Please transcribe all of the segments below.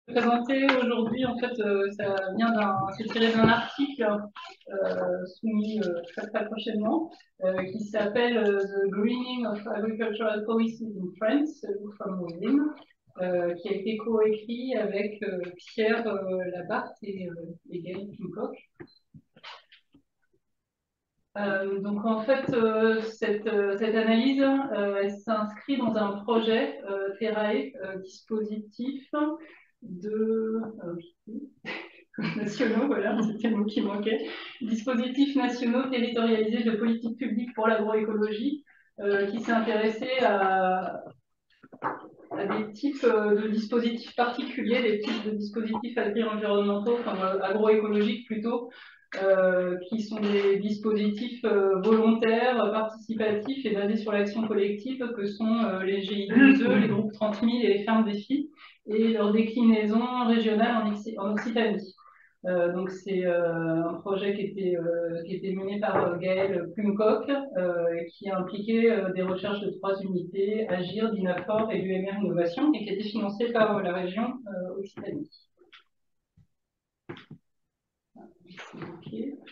Présenter aujourd'hui, en fait, c'est tiré d'un article soumis très prochainement, qui s'appelle The Greening of Agricultural Policies in France, from Within, qui a été coécrit avec Pierre Labarthe et Gaël Pincock. Donc en fait, cette analyse, elle s'inscrit dans un projet TERAE, dispositif de nationaux, voilà, c'était le mot qui manquait, dispositifs nationaux territorialisés de politique publique pour l'agroécologie, qui s'est intéressé à des types de dispositifs particuliers, des types de dispositifs agri-environnementaux, enfin agroécologiques plutôt, qui sont des dispositifs volontaires, participatifs et basés sur l'action collective, que sont les GI2E, les groupes 30 000 et les fermes défis, et leur déclinaison régionale en Occitanie. Donc c'est un projet qui était mené par Gaël Pincock, qui a impliqué des recherches de 3 unités, Agir, d'INAFOR et l'UMR Innovation, et qui a été financé par la région Occitanie. Okay.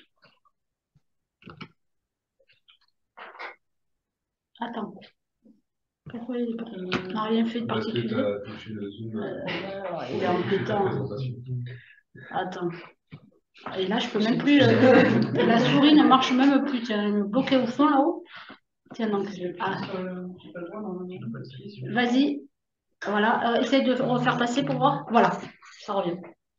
Attends. Pourquoi il n'a rien fait de particulier? Il est embêtant. Attends. Et là, je peux même plus. La souris ne marche même plus. Tiens, elle me bloquée au fond là-haut. Tiens, donc. Ah. Vas-y. Voilà. Essaye de refaire passer pour voir. Voilà. Ça revient.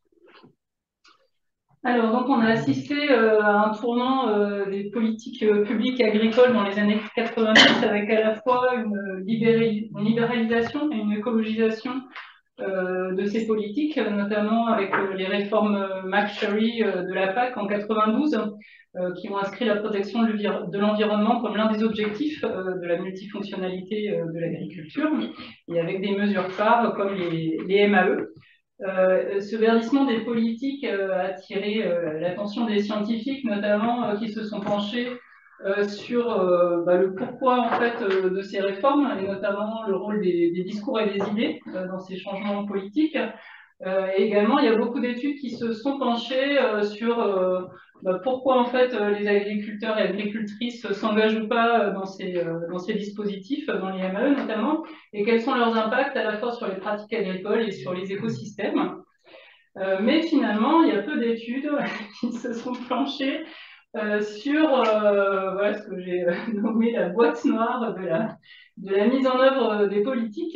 Alors, donc, on a assisté à un tournant des politiques publiques agricoles dans les années 90, avec à la fois une libéralisation et une écologisation de ces politiques, notamment avec les réformes McSherry de la PAC en 92, qui ont inscrit la protection de l'environnement comme l'un des objectifs de la multifonctionnalité de l'agriculture, et avec des mesures phares comme les MAE. Ce verdissement des politiques a attiré l'attention des scientifiques, notamment qui se sont penchés sur le pourquoi en fait de ces réformes, et notamment le rôle des discours et des idées dans ces changements politiques. Et également, il y a beaucoup d'études qui se sont penchées sur pourquoi en fait les agriculteurs et agricultrices s'engagent ou pas dans ces dispositifs, dans les MAE notamment, et quels sont leurs impacts à la fois sur les pratiques agricoles et sur les écosystèmes. Mais finalement, il y a peu d'études qui se sont penchées sur voilà, ce que j'ai nommé la boîte noire de la mise en œuvre des politiques.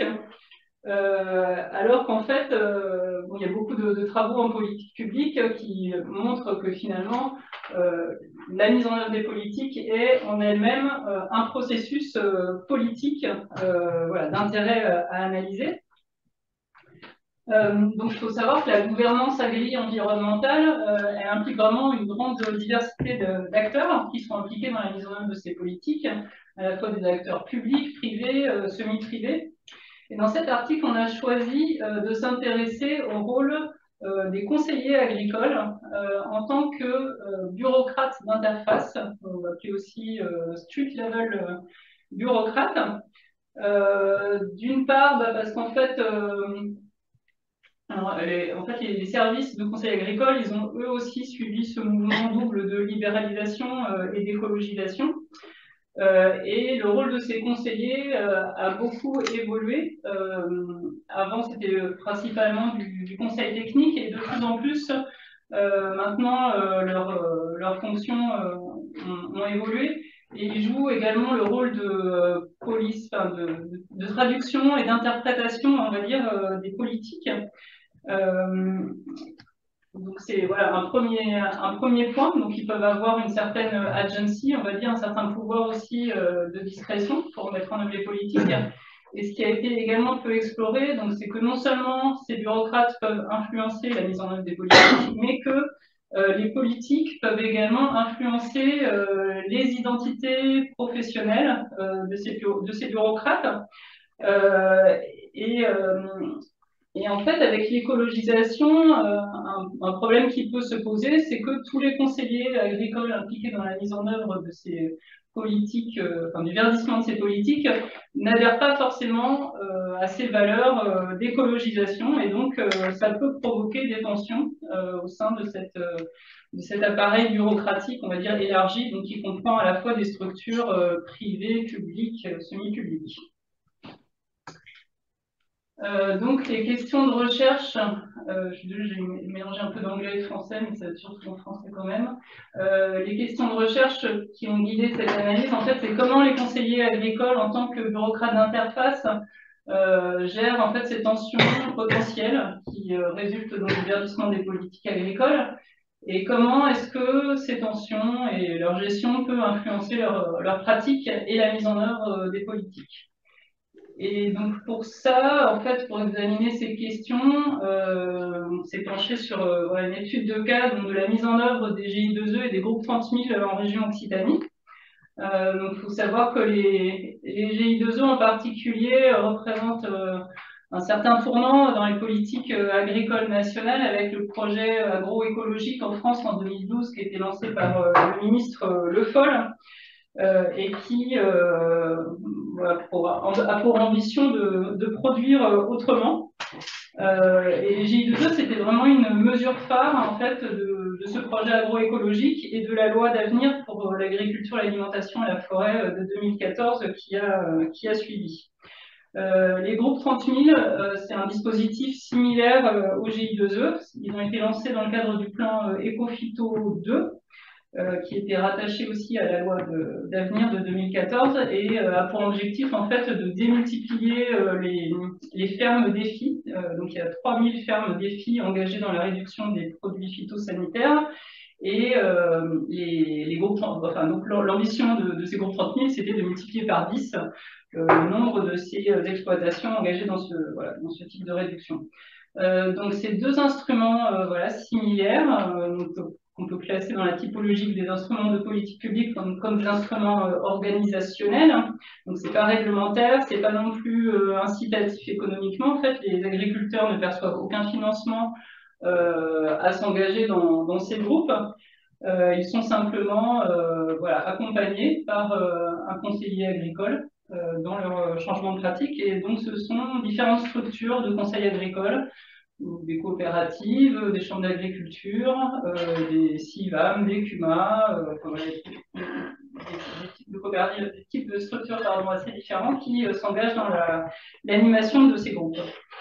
Alors qu'en fait, il y a beaucoup de travaux en politique publique qui montrent que finalement, la mise en œuvre des politiques est en elle-même un processus politique voilà, d'intérêt à analyser. Donc il faut savoir que la gouvernance agri-environnementale, elle implique vraiment une grande diversité d'acteurs qui sont impliqués dans la mise en œuvre de ces politiques, à la fois des acteurs publics, privés, semi-privés. Et dans cet article, on a choisi de s'intéresser au rôle des conseillers agricoles en tant que bureaucrates d'interface, on va appeler aussi street level bureaucrates. D'une part, parce qu'en fait, les services de conseil agricole, ils ont eux aussi suivi ce mouvement double de libéralisation et d'écologisation. Et le rôle de ces conseillers a beaucoup évolué. Avant, c'était principalement du conseil technique, et de plus en plus, maintenant, leurs fonctions ont évolué. Et ils jouent également le rôle de police, de traduction et d'interprétation, on va dire, des politiques. Donc c'est voilà, un premier point. Donc ils peuvent avoir une certaine agency, on va dire, un certain pouvoir aussi de discrétion pour mettre en œuvre les politiques. Et ce qui a été également peu exploré, donc c'est que non seulement ces bureaucrates peuvent influencer la mise en œuvre des politiques, mais que les politiques peuvent également influencer les identités professionnelles de ces bureaucrates. Et en fait, avec l'écologisation, un problème qui peut se poser, c'est que tous les conseillers agricoles impliqués dans la mise en œuvre politiques, enfin, du verdissement de ces politiques, n'adhèrent pas forcément à ces valeurs d'écologisation, et donc ça peut provoquer des tensions au sein de cet appareil bureaucratique, on va dire, élargi, donc qui comprend à la fois des structures privées, publiques, semi-publiques. Donc les questions de recherche, j'ai mélangé un peu d'anglais et de français, mais ça va être surtout en français quand même. Les questions de recherche qui ont guidé cette analyse, en fait, c'est comment les conseillers agricoles, en tant que bureaucrates d'interface, gèrent en fait ces tensions potentielles qui résultent donc du verdissement des politiques agricoles, et comment est-ce que ces tensions et leur gestion peut influencer leur pratique et la mise en œuvre des politiques. Et donc pour ça, en fait, pour examiner ces questions, on s'est penché sur une étude de cas donc, de la mise en œuvre des GI2E et des groupes 30 000 en région Occitanie. Donc il faut savoir que les GI2E en particulier représentent un certain tournant dans les politiques agricoles nationales avec le projet agroécologique en France en 2012 qui a été lancé par le ministre Le Foll. Et qui a pour ambition de produire autrement. Et les GI2E, c'était vraiment une mesure phare en fait, de ce projet agroécologique et de la loi d'avenir pour l'agriculture, l'alimentation et la forêt de 2014 qui a suivi. Les groupes 30 000, c'est un dispositif similaire aux GI2E. Ils ont été lancés dans le cadre du plan Ecophyto 2, qui était rattaché aussi à la loi d'avenir de 2014 et a pour objectif en fait de démultiplier les fermes défis. Donc il y a 3000 fermes défis engagées dans la réduction des produits phytosanitaires. Et les groupes, enfin, donc l'ambition de ces groupes 30 000, c'était de multiplier par 10 le nombre de ces exploitations engagées dans ce type de réduction. Donc ces deux instruments similaires, qu'on peut classer dans la typologie des instruments de politique publique comme des instruments organisationnels. Donc c'est pas réglementaire, c'est pas non plus incitatif économiquement. En fait, les agriculteurs ne perçoivent aucun financement à s'engager dans ces groupes. Ils sont simplement accompagnés par un conseiller agricole dans leur changement de pratique. Et donc ce sont différentes structures de conseils agricoles, des coopératives, des chambres d'agriculture, des CIVAM, des CUMA, des types de structures assez différents qui s'engagent dans l'animation de ces groupes.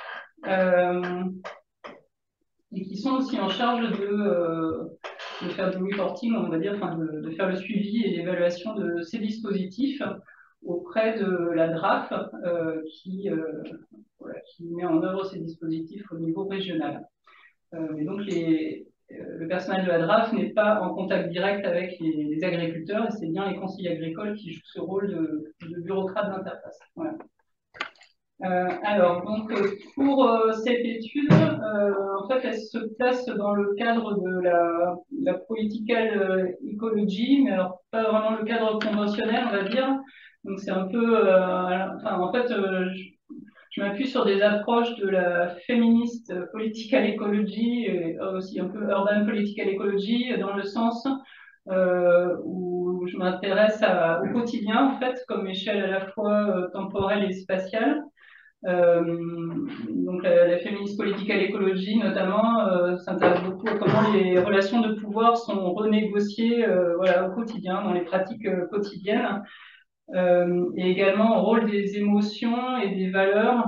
Et qui sont aussi en charge de faire du reporting, on va dire, enfin de faire le suivi et l'évaluation de ces dispositifs auprès de la DRAF qui met en œuvre ces dispositifs au niveau régional. Et donc le personnel de la DRAF n'est pas en contact direct avec les agriculteurs, et c'est bien les conseillers agricoles qui jouent ce rôle de bureaucrate d'interface. Voilà. Alors, donc, pour cette étude, en fait, elle se place dans le cadre de la political ecology, mais alors pas vraiment le cadre conventionnel, on va dire. Donc, c'est un peu, en fait, je m'appuie sur des approches de la féministe political ecology et aussi un peu urban political ecology, dans le sens où je m'intéresse au quotidien, en fait, comme échelle à la fois temporelle et spatiale. Donc la féministe political ecology notamment s'intéresse beaucoup à comment les relations de pouvoir sont renégociées au quotidien, dans les pratiques quotidiennes, et également au rôle des émotions et des valeurs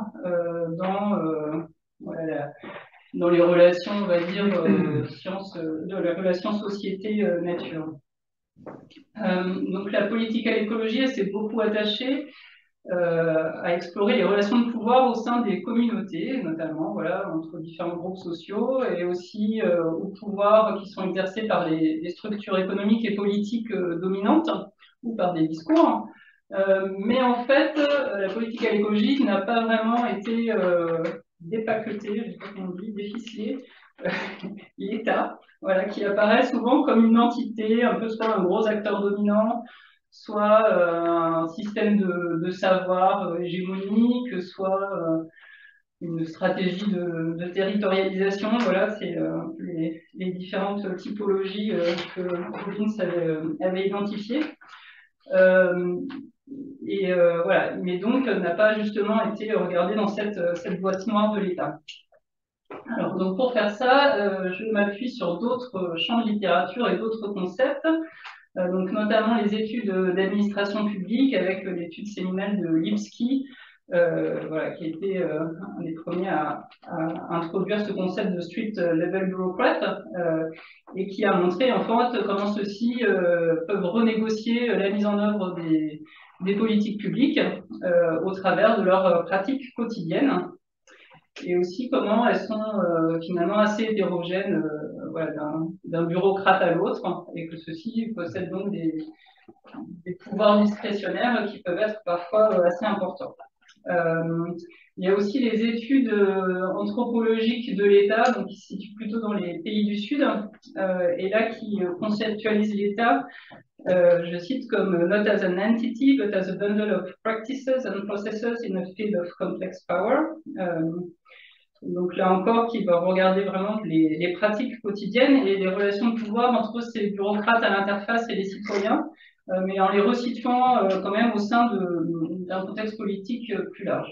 dans les relations, on va dire, de la relation société-nature. Donc la political ecology, elle s'est beaucoup attachée à explorer les relations de pouvoir au sein des communautés, notamment entre différents groupes sociaux, et aussi aux pouvoirs qui sont exercés par les structures économiques et politiques dominantes ou par des discours. Mais en fait, la politique écologique n'a pas vraiment été dépaquetée, je sais pas comment on dit, déficelée. L'État, qui apparaît souvent comme une entité, un peu soit un gros acteur dominant, soit un système de savoir hégémonique, soit une stratégie de territorialisation. Voilà, c'est les différentes typologies que Robbins avait identifiées. Voilà, mais donc n'a pas justement été regardé dans cette boîte noire de l'État. Alors, donc pour faire ça, je m'appuie sur d'autres champs de littérature et d'autres concepts, donc notamment les études d'administration publique avec l'étude séminale de Lipsky, voilà, qui a été un des premiers à introduire ce concept de street level bureaucrat et qui a montré en fait comment ceux-ci peuvent renégocier la mise en œuvre des politiques publiques au travers de leurs pratiques quotidiennes et aussi comment elles sont finalement assez hétérogènes voilà, d'un bureaucrate à l'autre et que ceux-ci possèdent donc des pouvoirs discrétionnaires qui peuvent être parfois assez importants. Il y a aussi les études anthropologiques de l'État, donc qui se situent plutôt dans les pays du Sud, et là qui conceptualisent l'État, je cite comme not as an entity, but as a bundle of practices and processes in a field of complex power. Donc là encore, qui va regarder vraiment les pratiques quotidiennes et les relations de pouvoir entre ces bureaucrates à l'interface et les citoyens, mais en les resituant quand même au sein d'un contexte politique plus large.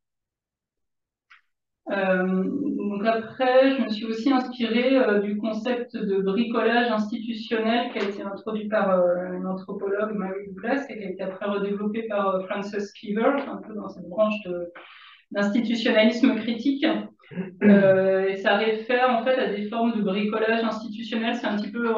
Donc après, je me suis aussi inspirée du concept de bricolage institutionnel qui a été introduit par une anthropologue, Mary Douglas, et qui a été après redéveloppé par Frances Cleaver, un peu dans cette branche d'institutionnalisme critique. Et ça réfère en fait à des formes de bricolage institutionnel. C'est un petit peu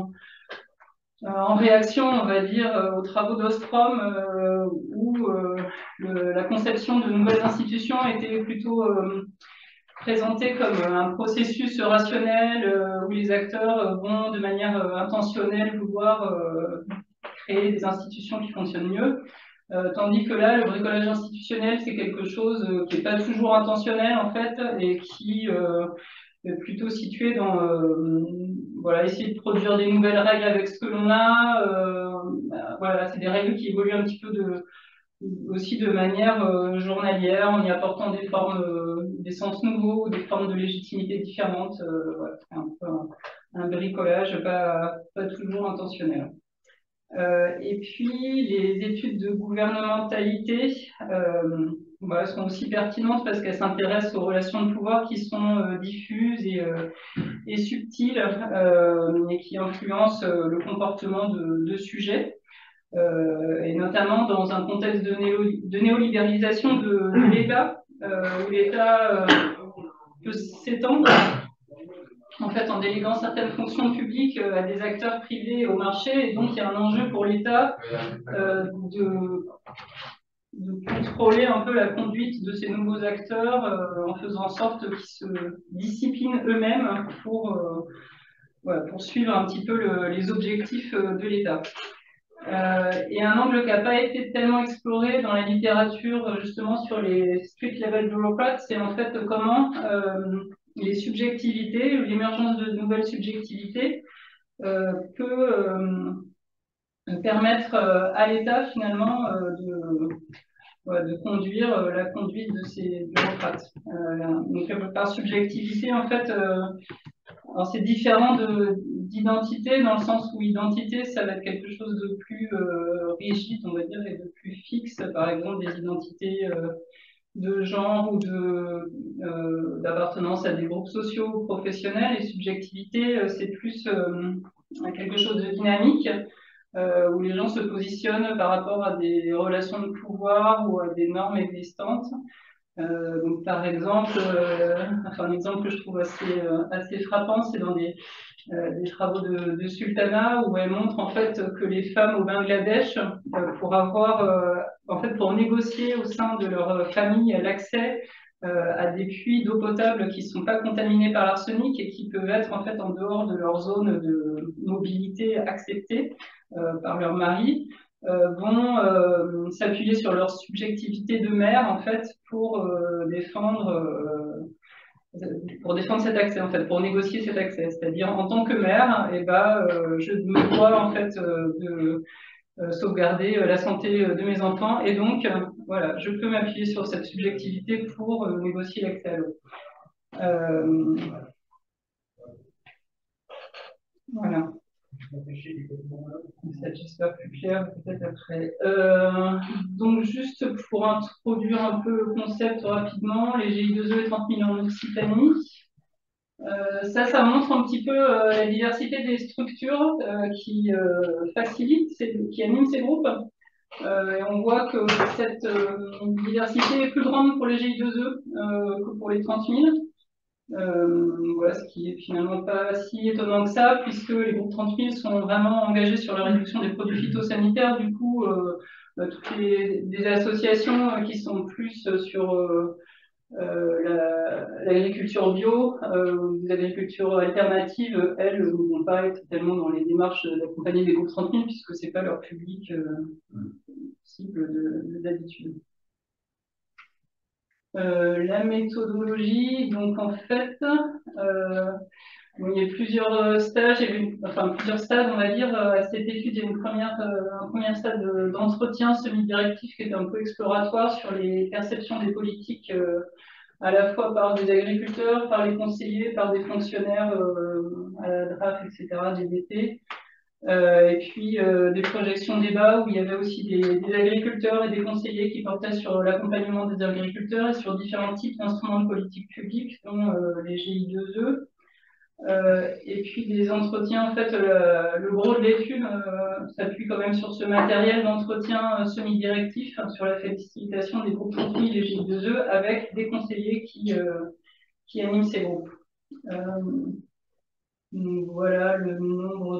en réaction, on va dire, aux travaux d'Ostrom, où la conception de nouvelles institutions était plutôt présentée comme un processus rationnel où les acteurs vont de manière intentionnelle vouloir créer des institutions qui fonctionnent mieux. Tandis que là, le bricolage institutionnel, c'est quelque chose qui n'est pas toujours intentionnel en fait et qui est plutôt situé dans voilà, essayer de produire des nouvelles règles avec ce que l'on a. Voilà, c'est des règles qui évoluent un petit peu aussi de manière journalière en y apportant des formes, des sens nouveaux, des formes de légitimité différentes. Voilà, c'est un peu un bricolage pas toujours intentionnel. Et puis, les études de gouvernementalité voilà, sont aussi pertinentes parce qu'elles s'intéressent aux relations de pouvoir qui sont diffuses et subtiles et qui influencent le comportement de sujets. Et notamment dans un contexte de néolibéralisation de l'État, où l'État peut s'étendre en fait, en déléguant certaines fonctions publiques à des acteurs privés au marché. Et donc, il y a un enjeu pour l'État de contrôler un peu la conduite de ces nouveaux acteurs en faisant en sorte qu'ils se disciplinent eux-mêmes pour suivre un petit peu les objectifs de l'État. Et un angle qui n'a pas été tellement exploré dans la littérature, justement, sur les street level bureaucrats, c'est en fait comment les subjectivités, l'émergence de nouvelles subjectivités peut permettre à l'État finalement de conduire la conduite de ces bureaucrates. Donc par subjectivité, en fait, c'est différent d'identité dans le sens où identité, ça va être quelque chose de plus rigide, on va dire, et de plus fixe. Par exemple, des identités de genre ou d'appartenance à des groupes sociaux ou professionnels. Et subjectivité, c'est plus quelque chose de dynamique où les gens se positionnent par rapport à des relations de pouvoir ou à des normes existantes. Donc, par exemple, un exemple que je trouve assez frappant, c'est dans des travaux de Sultana où elle montre en fait que les femmes au Bangladesh, pour négocier au sein de leur famille l'accès à des puits d'eau potable qui ne sont pas contaminés par l'arsenic et qui peuvent être en fait en dehors de leur zone de mobilité acceptée par leur mari, vont s'appuyer sur leur subjectivité de mère en fait pour défendre cet accès, en fait, pour négocier cet accès. C'est-à-dire, en tant que mère, je me dois en fait de sauvegarder la santé de mes enfants, et donc, voilà, je peux m'appuyer sur cette subjectivité pour négocier l'accès à l'eau. Voilà. Ça, j'espère plus clair, peut-être après. Donc, juste pour introduire un peu le concept rapidement, les GI2E et 30 000 en Occitanie. Ça montre un petit peu la diversité des structures qui facilitent, qui animent ces groupes. Et on voit que cette diversité est plus grande pour les GI2E que pour les 30 000. Voilà, ce qui est finalement pas si étonnant que ça, puisque les groupes 30 000 sont vraiment engagés sur la réduction des produits phytosanitaires. Du coup, toutes des associations qui sont plus sur l'agriculture bio, les agricultures alternatives, elles, ne vont pas être tellement dans les démarches d'accompagner des groupes 30 000, puisque ce n'est pas leur public cible d'habitude. La méthodologie, donc en fait, il y a plusieurs stages, plusieurs stades, on va dire, à cette étude. Il y a un premier stade d'entretien semi-directif qui était un peu exploratoire sur les perceptions des politiques, à la fois par des agriculteurs, par les conseillers, par des fonctionnaires à la DRAF, etc., des DT. Et puis des projections débat où il y avait aussi des agriculteurs et des conseillers qui portaient sur l'accompagnement des agriculteurs et sur différents types d'instruments de politique publique, dont les GI2E. Et puis des entretiens, en fait, le gros de l'étude s'appuie quand même sur ce matériel d'entretien semi-directif, sur la facilitation des groupes conflits, les GI2E, avec des conseillers qui animent ces groupes. Donc voilà le nombre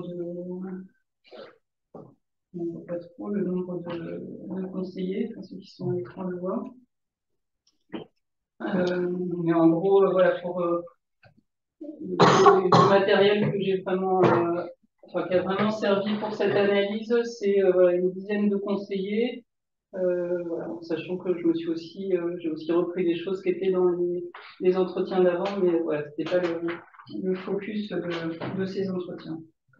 on ne voit pas trop le nombre de conseillers, enfin, ceux qui sont à l'écran le voient. Mais en gros, voilà, pour le matériel que j'ai vraiment, qui a vraiment servi pour cette analyse, c'est une dizaine de conseillers. Voilà, sachant que j'ai aussi repris des choses qui étaient dans les entretiens d'avant, mais voilà, c'était pas le focus de ces entretiens.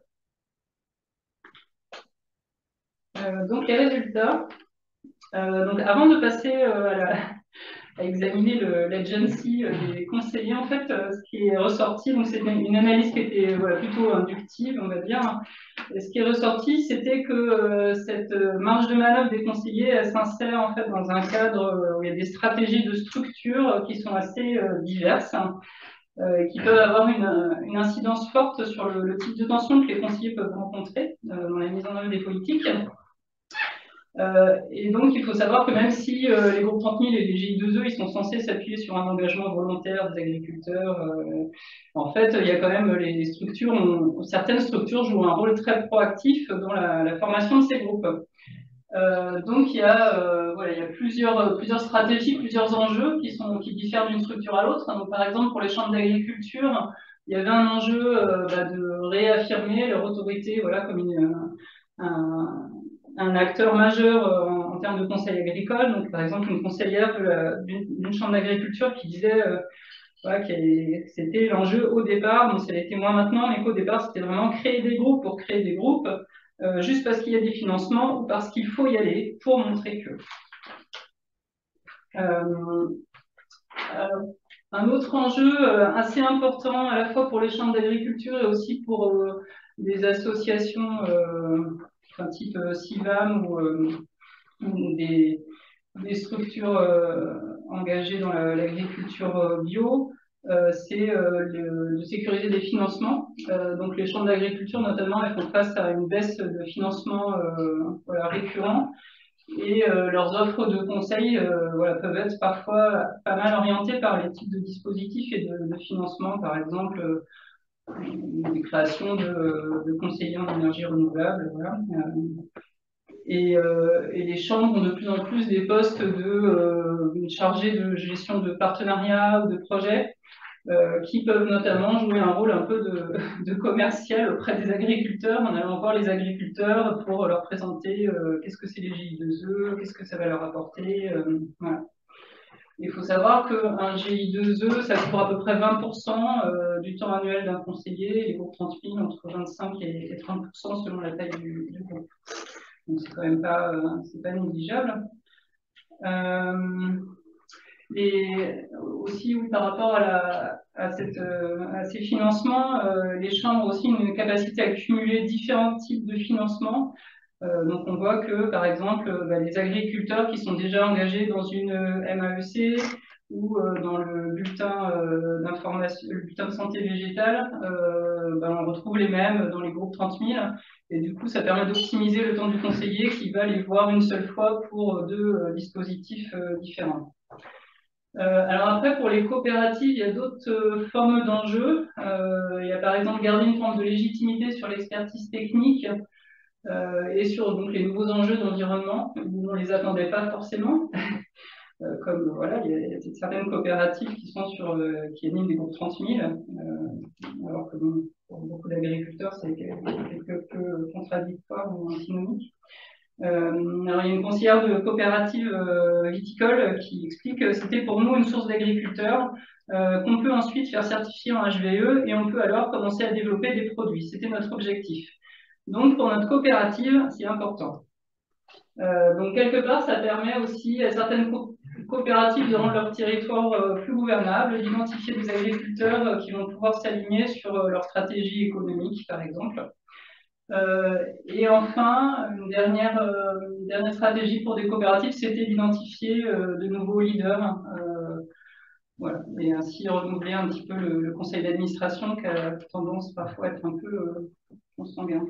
Donc les résultats. Donc avant de passer à examiner l'agency des conseillers, en fait, ce qui est ressorti, donc c'est une analyse qui était plutôt inductive, on va dire. Et ce qui est ressorti, c'était que cette marge de manœuvre des conseillers, elle s'insère en fait dans un cadre où il y a des stratégies de structure qui sont assez diverses, qui peuvent avoir une incidence forte sur le type de tension que les conseillers peuvent rencontrer dans la mise en œuvre des politiques. Et donc, il faut savoir que même si les groupes 30 000 et les GI2E, ils sont censés s'appuyer sur un engagement volontaire des agriculteurs, en fait, il y a quand même les structures, certaines structures jouent un rôle très proactif dans la formation de ces groupes. Donc, il y a plusieurs stratégies, plusieurs enjeux qui diffèrent d'une structure à l'autre. Donc, par exemple, pour les chambres d'agriculture, il y avait un enjeu de réaffirmer leur autorité comme un acteur majeur en termes de conseil agricole. Donc, par exemple, une conseillère d'une chambre d'agriculture qui disait que c'était l'enjeu au départ, donc ça l'était moins maintenant, mais qu'au départ, c'était vraiment créer des groupes pour créer des groupes, juste parce qu'il y a des financements ou parce qu'il faut y aller pour montrer que. Un autre enjeu assez important à la fois pour les chambres d'agriculture et aussi pour des associations type CIVAM ou des structures engagées dans l'agriculture bio, c'est de sécuriser des financements. Donc les chambres d'agriculture notamment, elles font face à une baisse de financement récurrent. Et leurs offres de conseils peuvent être parfois pas mal orientées par les types de dispositifs et de financement, par exemple des créations de conseillers en énergie renouvelable. Voilà. Et les chambres ont de plus en plus des postes de chargés de gestion de partenariats ou de projets qui peuvent notamment jouer un rôle un peu de commercial auprès des agriculteurs, en allant voir les agriculteurs pour leur présenter qu'est-ce que c'est les GI2E, qu'est-ce que ça va leur apporter. Voilà. Il faut savoir qu'un GI2E, ça couvre à peu près 20% du temps annuel d'un conseiller, les groupes 30 000 entre 25 et 30% selon la taille du groupe. Donc c'est quand même pas négligeable. Aussi, oui, par rapport à à ces financements, les chambres ont aussi une capacité à cumuler différents types de financements. Donc on voit que, par exemple, les agriculteurs qui sont déjà engagés dans une MAEC ou dans le bulletin d'information, le bulletin de santé végétale, on retrouve les mêmes dans les groupes 30 000. Et du coup, ça permet d'optimiser le temps du conseiller qui va les voir une seule fois pour deux dispositifs différents. Alors après, pour les coopératives, il y a d'autres formes d'enjeux. Il y a par exemple garder une forme de légitimité sur l'expertise technique et sur donc, les nouveaux enjeux d'environnement où on ne les attendait pas forcément. Comme voilà, il y a certaines coopératives qui sont qui animent des groupes 30 000, alors que bon, pour beaucoup d'agriculteurs, c'est quelque peu contradictoire ou antinomique. Alors, il y a une conseillère de coopérative viticole qui explique que c'était pour nous une source d'agriculteurs qu'on peut ensuite faire certifier en HVE et on peut alors commencer à développer des produits. C'était notre objectif. Donc, pour notre coopérative, c'est important. Donc, quelque part, ça permet aussi à certaines coopératives de rendre leur territoire plus gouvernable, d'identifier des agriculteurs qui vont pouvoir s'aligner sur leur stratégie économique, par exemple. Et enfin, une dernière stratégie pour des coopératives, c'était d'identifier de nouveaux leaders, voilà, et ainsi renouveler un petit peu le conseil d'administration qui a tendance parfois à être un peu consanguin.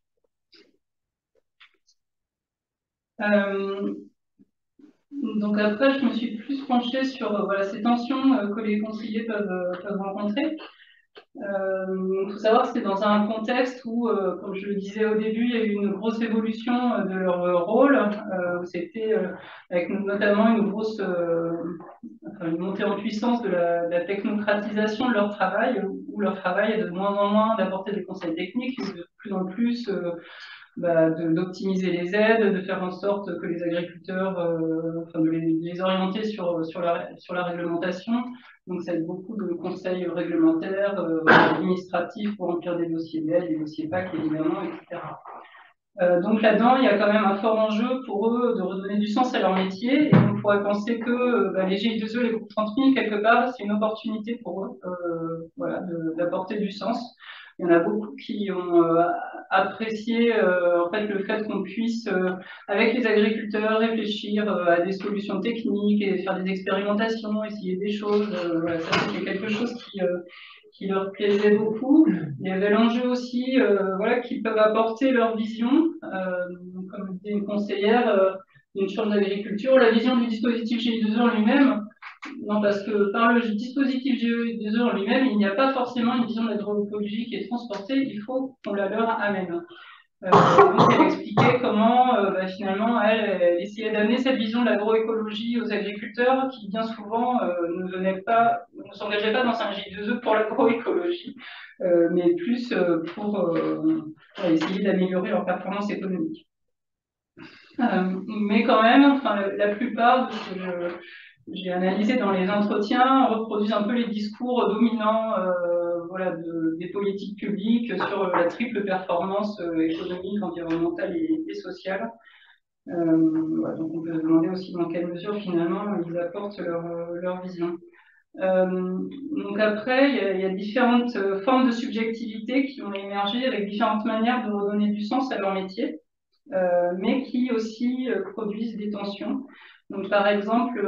Donc après, je me suis plus penchée sur voilà, ces tensions que les conseillers peuvent rencontrer. Il faut savoir que c'est dans un contexte où, comme je le disais au début, il y a eu une grosse évolution de leur rôle, où c'était avec notamment une grosse une montée en puissance de la technocratisation de leur travail, où leur travail est de moins en moins d'apporter des conseils techniques, de plus en plus d'optimiser les aides, de faire en sorte que les agriculteurs, de les orienter sur la réglementation. Donc, ça a beaucoup de conseils réglementaires, administratifs pour remplir des dossiers d'aide, des dossiers PAC, évidemment, etc. Donc là-dedans, il y a quand même un fort enjeu pour eux de redonner du sens à leur métier. Et on pourrait penser que les GI2E, les groupes 30 000, quelque part, c'est une opportunité pour eux voilà, d'apporter du sens. Il y en a beaucoup qui ont apprécié en fait, le fait qu'on puisse, avec les agriculteurs, réfléchir à des solutions techniques et faire des expérimentations, essayer des choses. Voilà, ça, c'est quelque chose qui leur plaisait beaucoup. Il y avait l'enjeu aussi voilà, qu'ils peuvent apporter leur vision, comme disait une conseillère d'une chambre d'agriculture, la vision du dispositif GI2E en lui-même. Non, parce que par le dispositif GI2E en lui-même, il n'y a pas forcément une vision de l'agroécologie qui est transportée, il faut qu'on la leur amène. Donc elle expliquait comment finalement elle essayait d'amener cette vision de l'agroécologie aux agriculteurs qui bien souvent ne s'engageaient pas dans un GI2E pour l'agroécologie, mais plus pour essayer d'améliorer leur performance économique. Mais quand même, enfin, la plupart de ce que j'ai analysé dans les entretiens reproduisent un peu les discours dominants voilà, des politiques publiques sur la triple performance économique, environnementale et sociale. Voilà, donc on peut se demander aussi dans quelle mesure finalement ils apportent leur vision. Donc après, il y a différentes formes de subjectivité qui ont émergé avec différentes manières de redonner du sens à leur métier, mais qui aussi produisent des tensions. Donc par exemple,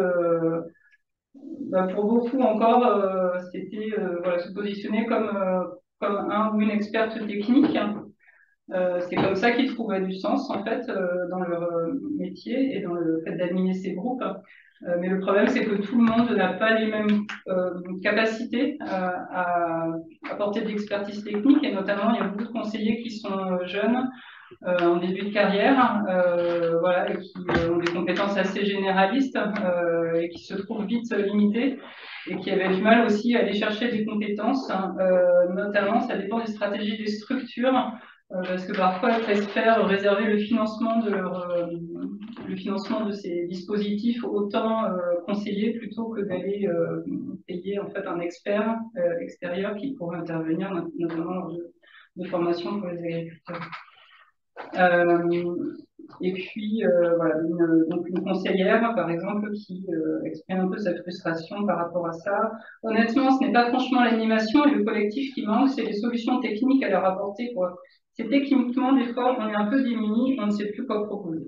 pour beaucoup encore, c'était voilà, se positionner comme un ou une experte technique. C'est comme ça qu'ils trouvaient du sens en fait dans leur métier et dans le fait d'animer ces groupes. Mais le problème, c'est que tout le monde n'a pas les mêmes capacités à apporter de l'expertise technique, et notamment il y a beaucoup de conseillers qui sont jeunes, en début de carrière, voilà, et qui ont des compétences assez généralistes et qui se trouvent vite limitées et qui avaient du mal aussi à aller chercher des compétences, notamment ça dépend des stratégies des structures, parce que parfois elles préfèrent réserver le financement de ces dispositifs autant conseillers plutôt que d'aller payer en fait un expert extérieur qui pourrait intervenir notamment de formation pour les agriculteurs. Et puis, voilà, donc une conseillère, par exemple, qui exprime un peu sa frustration par rapport à ça. Honnêtement, ce n'est pas franchement l'animation et le collectif qui manque, c'est les solutions techniques à leur apporter, quoi. C'est techniquement, des fois, on est un peu démunis, on ne sait plus quoi proposer.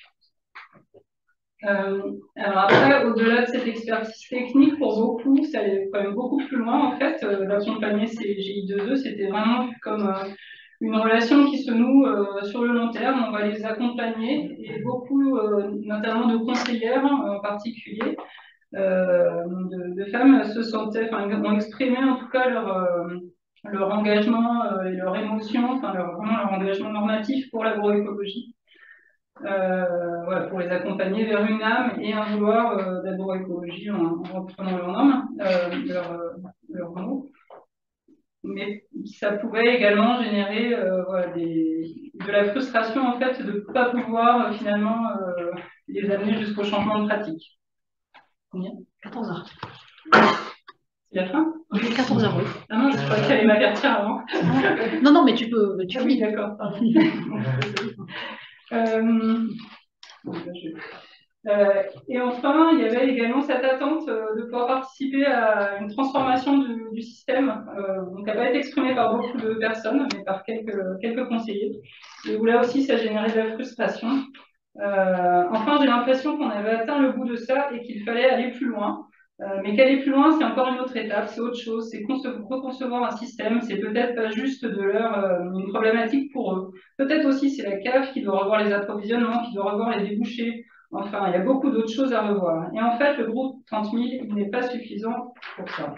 Alors après, au-delà de cette expertise technique, pour beaucoup, ça allait quand même beaucoup plus loin, en fait, d'accompagner ces GI2E, c'était vraiment comme une relation qui se noue sur le long terme, on va les accompagner, et beaucoup, notamment de conseillères en particulier, de femmes se sentaient, enfin, ont exprimé en tout cas leur engagement et leur émotion, enfin vraiment leur engagement normatif pour l'agroécologie. Voilà, pour les accompagner vers une âme et un vouloir d'agroécologie en reprenant leur nom, leur mot. Mais ça pouvait également générer voilà, de la frustration en fait de ne pas pouvoir finalement les amener jusqu'au changement de pratique. Combien 14h. C'est la fin? Oui, 14h, oui. Ah non, je crois qu'il allait m'avertir avant. Non, non, mais tu peux. Oui, d'accord, pardon. Et enfin, il y avait également cette attente de pouvoir participer à une transformation du système, donc qui n'a pas été exprimée par beaucoup de personnes, mais par quelques conseillers. Et où là aussi, ça générait de la frustration. Enfin, j'ai l'impression qu'on avait atteint le bout de ça et qu'il fallait aller plus loin. Mais qu'aller plus loin, c'est encore une autre étape, c'est autre chose, c'est reconcevoir un système, c'est peut-être pas juste de leur une problématique pour eux. Peut-être aussi c'est la CAF qui doit revoir les approvisionnements, qui doit revoir les débouchés. Enfin, il y a beaucoup d'autres choses à revoir. Et en fait, le groupe 30 000, il n'est pas suffisant pour ça.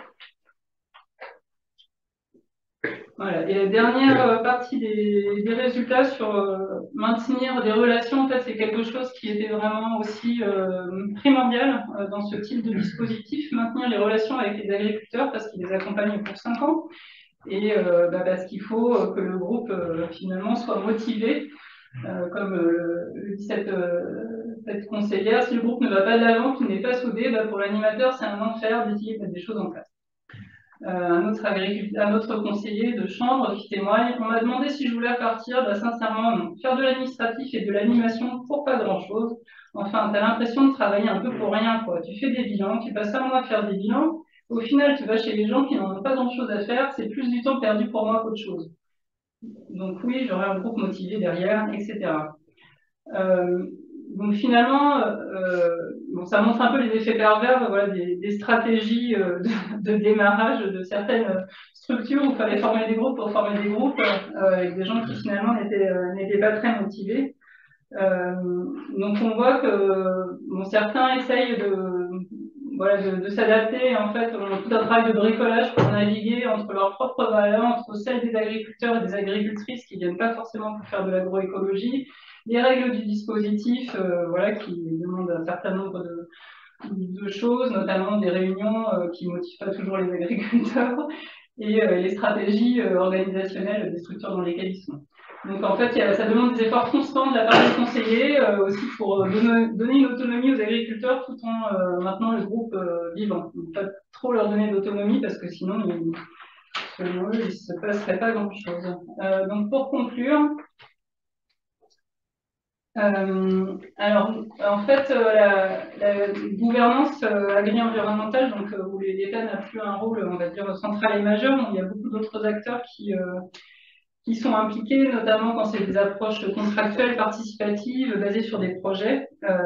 Voilà. Et la dernière partie des résultats sur maintenir des relations, en fait, c'est quelque chose qui était vraiment aussi primordial dans ce type de dispositif, maintenir les relations avec les agriculteurs parce qu'ils les accompagnent pour 5 ans et parce qu'il faut que le groupe finalement soit motivé, comme le dit cette conseillère, si le groupe ne va pas de l'avant, qu'il n'est pas soudé, pour l'animateur, c'est un enfer d'essayer de mettre des choses en place. Un autre conseiller de chambre qui témoigne, on m'a demandé si je voulais partir, sincèrement non. Faire de l'administratif et de l'animation pour pas grand chose. Enfin, tu as l'impression de travailler un peu pour rien, quoi. Tu fais des bilans, tu passes un mois à faire des bilans, au final tu vas chez les gens qui n'en ont pas grand chose à faire, c'est plus du temps perdu pour moi qu'autre chose. Donc oui, j'aurai un groupe motivé derrière, etc. Donc finalement, bon, ça montre un peu les effets pervers voilà, des stratégies de démarrage de certaines structures où il fallait former des groupes pour former des groupes avec des gens qui finalement n'étaient pas très motivés. Donc on voit que bon, certains essayent de s'adapter, en fait, ont tout un travail de bricolage pour naviguer entre leurs propres valeurs, entre celles des agriculteurs et des agricultrices qui ne viennent pas forcément pour faire de l'agroécologie, les règles du dispositif voilà, qui demandent un certain nombre de choses, notamment des réunions qui ne motivent pas toujours les agriculteurs, et les stratégies organisationnelles des structures dans lesquelles ils sont. Donc en fait, ça demande des efforts constants de la part des conseillers, aussi pour donner une autonomie aux agriculteurs tout en maintenant le groupe vivant. Donc, pas trop leur donner d'autonomie parce que sinon, selon eux, il ne se passerait pas grand-chose. Donc pour conclure, alors, en fait, la gouvernance agri-environnementale, donc où l'État n'a plus un rôle, on va dire, central et majeur, donc il y a beaucoup d'autres acteurs qui sont impliqués, notamment quand c'est des approches contractuelles, participatives, basées sur des projets.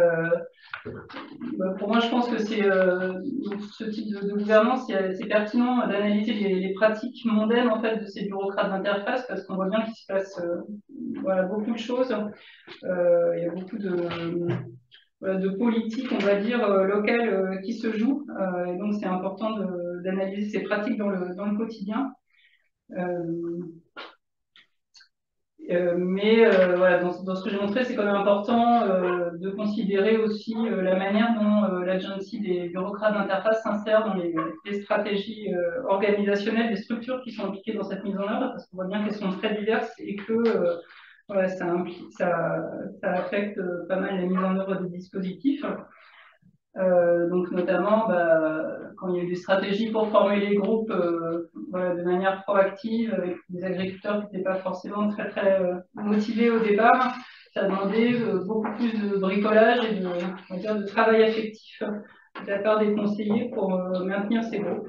Pour moi, je pense que c'est ce type de gouvernance, c'est pertinent d'analyser les pratiques mondaines en fait de ces bureaucrates d'interface parce qu'on voit bien qu'il se passe voilà, beaucoup de choses. Il y a beaucoup de politiques, on va dire, locales qui se jouent. Et donc, c'est important d'analyser ces pratiques dans le quotidien. Mais voilà, dans ce que j'ai montré, c'est quand même important de considérer aussi la manière dont l'agency des bureaucrates d'interface s'insère dans les stratégies organisationnelles des structures qui sont impliquées dans cette mise en œuvre, parce qu'on voit bien qu'elles sont très diverses et que voilà, ça affecte pas mal la mise en œuvre des dispositifs. Donc notamment, quand il y a eu des stratégies pour former les groupes de manière proactive, avec des agriculteurs qui n'étaient pas forcément très motivés au départ, ça a demandé beaucoup plus de bricolage et de travail affectif de la part des conseillers pour maintenir ces groupes.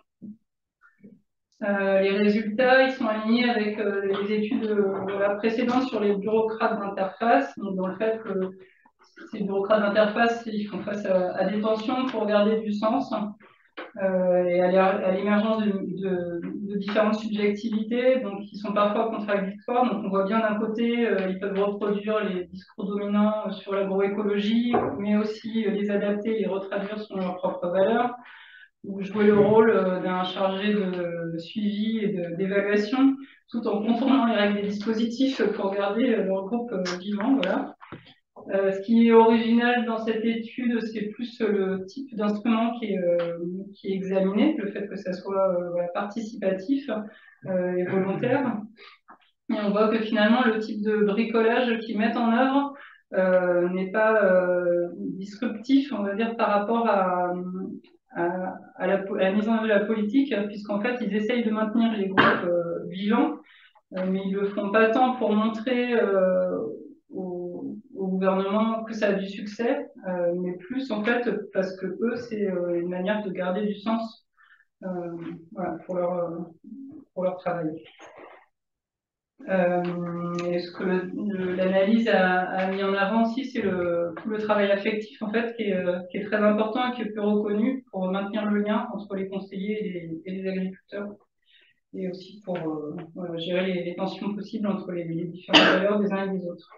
Les résultats, ils sont alignés avec les études précédentes sur les bureaucrates d'interface, donc dans le fait que ces bureaucrates d'interface, ils font face à des tensions pour garder du sens et à l'émergence de différentes subjectivités, donc qui sont parfois contradictoires. Donc on voit bien d'un côté, ils peuvent reproduire les discours dominants sur l'agroécologie, mais aussi les adapter et les retraduire selon leurs propres valeurs, ou jouer le rôle d'un chargé de suivi et d'évaluation, tout en contournant les règles des dispositifs pour garder leur groupe vivant. Voilà. Ce qui est original dans cette étude, c'est plus le type d'instrument qui est examiné, le fait que ça soit participatif et volontaire. Et on voit que finalement, le type de bricolage qu'ils mettent en œuvre n'est pas disruptif, on va dire, par rapport à la mise en œuvre de la politique, puisqu'en fait, ils essayent de maintenir les groupes vivants, mais ils ne le font pas tant pour montrer au gouvernement que ça a du succès, mais plus en fait parce que eux, c'est une manière de garder du sens pour leur travail. Et ce que l'analyse a mis en avant aussi, c'est tout le travail affectif en fait qui est très important et qui est peu reconnu pour maintenir le lien entre les conseillers et les agriculteurs, et aussi pour gérer les tensions possibles entre les différentes valeurs des uns et des autres.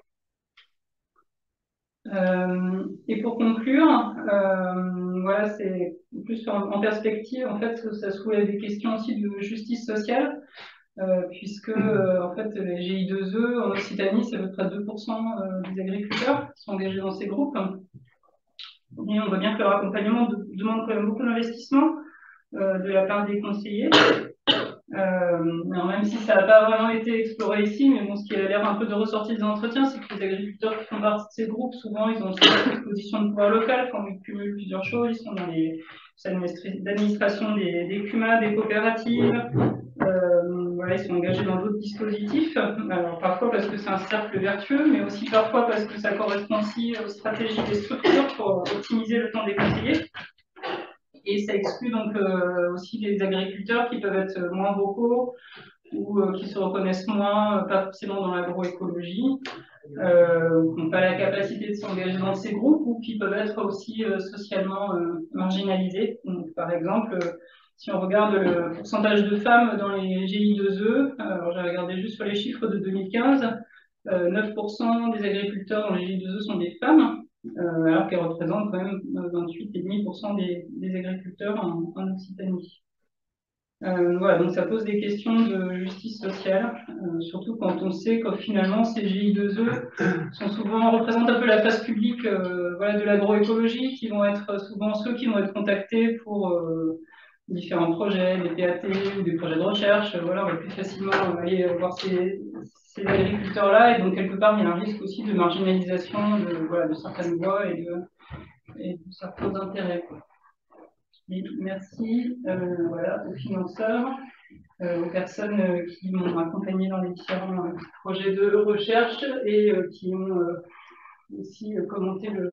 Et pour conclure, c'est plus en perspective, en fait, ça soulève des questions aussi de justice sociale, puisque en fait, les GI2E en Occitanie, c'est à peu près 2% des agriculteurs qui sont engagés dans ces groupes. Et on voit bien que leur accompagnement demande quand même beaucoup d'investissement de la part des conseillers. Alors même si ça n'a pas vraiment été exploré ici, mais bon, ce qui a l'air un peu de ressortir des entretiens, c'est que les agriculteurs qui font partie de ces groupes, souvent, ils ont aussi une position de pouvoir local, quand ils cumulent plusieurs choses, ils sont dans les administrations des CUMA, des coopératives, ils sont engagés dans d'autres dispositifs, alors parfois parce que c'est un cercle vertueux, mais aussi parfois parce que ça correspond aussi aux stratégies des structures pour optimiser le temps des conseillers. Et ça exclut donc aussi les agriculteurs qui peuvent être moins vocaux ou qui se reconnaissent moins, pas forcément dans l'agroécologie, qui n'ont pas la capacité de s'engager dans ces groupes ou qui peuvent être aussi socialement marginalisés. Donc, par exemple, si on regarde le pourcentage de femmes dans les GI2E, alors j'ai regardé juste sur les chiffres de 2015, 9% des agriculteurs dans les GI2E sont des femmes, alors qu'elles représentent quand même 28,5% des agriculteurs en Occitanie. Donc ça pose des questions de justice sociale, surtout quand on sait que finalement ces GI2E représentent un peu la face publique de l'agroécologie, qui vont être souvent ceux qui vont être contactés pour différents projets, des PAT ou des projets de recherche. On va plus facilement aller voir ces agriculteurs-là, et donc quelque part il y a un risque aussi de marginalisation de certaines voies et de certains intérêts. Merci aux financeurs, aux personnes qui m'ont accompagné dans les différents projets de recherche et qui ont aussi commenté le